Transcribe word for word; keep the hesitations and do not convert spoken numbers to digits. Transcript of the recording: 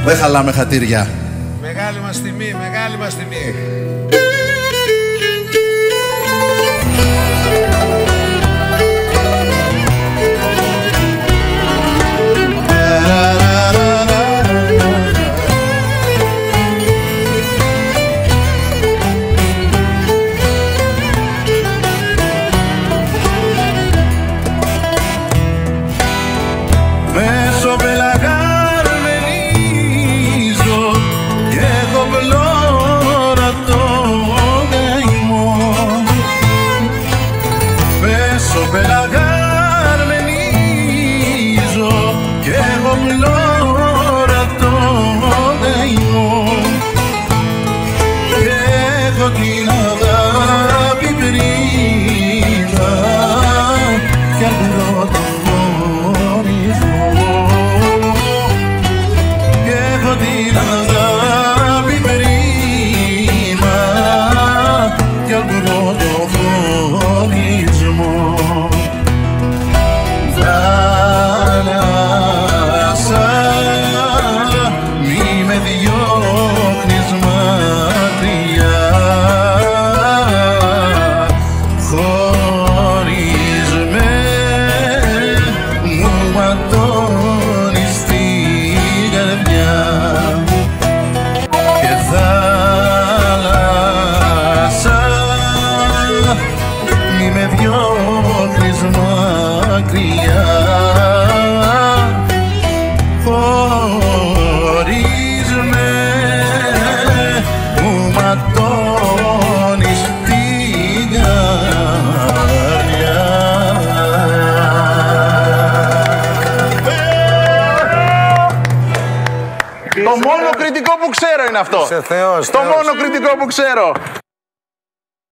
Δεν χαλάμε χατήρια. Μεγάλη μας τιμή, μεγάλη μας τιμή. Μέσω πελαγάρ μελίζω και έχω πλώρα το καημό. Μέσω πελαγάρ μελίζω και έχω πλώρα το καημό. Και έχω την αγάπη πρίδα κι αλλουρώ το χωρισμό. Και έχω την αγάπη πρίμα κι αλλουρώ το χωρισμό. Θάλασσα, μη με διώχνεις μακριά. Χωρίς με μου ματώνεις την καρδιά. Και θάλασσα, μη με διώχνεις μακριά. Χωρίς με μου ματώνεις την καρδιά. Το μόνο κριτικό που ξέρω είναι αυτό. Είσαι θεός, Το θεός. μόνο κριτικό που ξέρω.